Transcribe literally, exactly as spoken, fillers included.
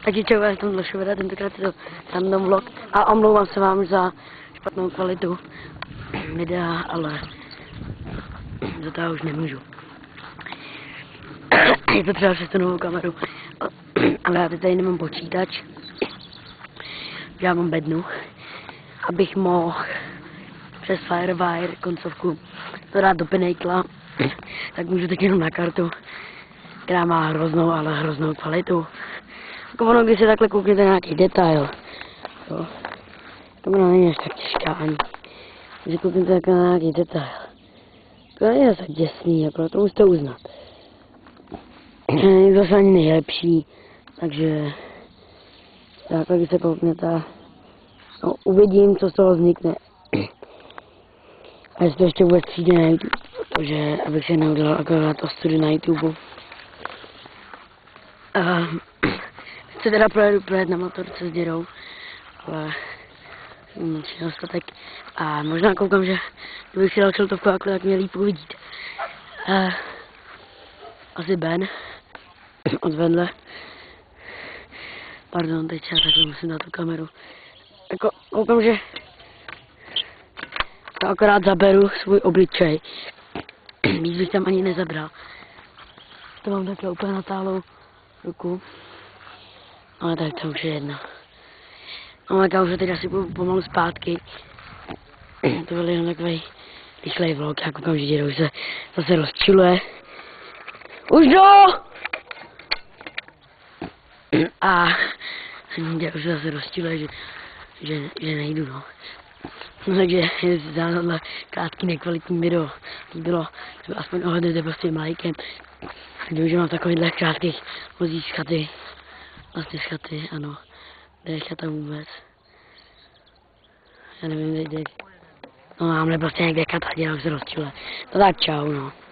Takže čau, já jsem Dlašoveda, tentokrát si to tam dám vlog a omlouvám se vám za špatnou kvalitu videa, ale za to já už nemůžu. Je to třeba přes tu novou kameru, ale já teď tady nemám počítač, já mám bednu, abych mohl přes Firewire koncovku to dát do Pinnacle, tak můžu teď jenom na kartu, která má hroznou, ale hroznou kvalitu. Jako ono, když se takhle kouknete na nějaký detail, jo, to není až tak těžká ani. Když se kouknete takhle na nějaký detail, to není tak děsný, jako to musíte uznat. Je zase ani nejlepší, takže takhle, když se kouknete, no, uvidím, co z toho vznikne. A jestli to ještě vůbec přijde na YouTube, protože abych se neudělal akorát to studiu na YouTube. Uh, se teda projedu projet na motorce s dědou, ale noční dostatek. A možná koukám, že kdybych si dal šiltovku, tak mě líp uvidíte. Uh, asi Ben od vedle. Pardon, teď já takhle musím dát tu kameru. Jako, koukám, že to akorát zaberu svůj obličej. Víc bych tam ani nezabral. To mám takhle úplně natálou ruku. Ale tak to už je jedno. No tak já už teď asi půjdu pomalu zpátky. To byl jenom takový rychlej vlog, já koukám, že děda už se zase rozčiluje. Už jdu! A děda už se zase rozčiluje, že, že, že nejdu, no. No takže za tohle krátký nekvalitní video líbilo, třeba aspoň ohledněte prostě lajkem. Když mám takovýhle krátkých vozí z chaty, vlastně z chaty, ano, kde je chata vůbec. Já nevím, kde, no máme prostě někde chata, dělám se rozčile. No tak čau, no.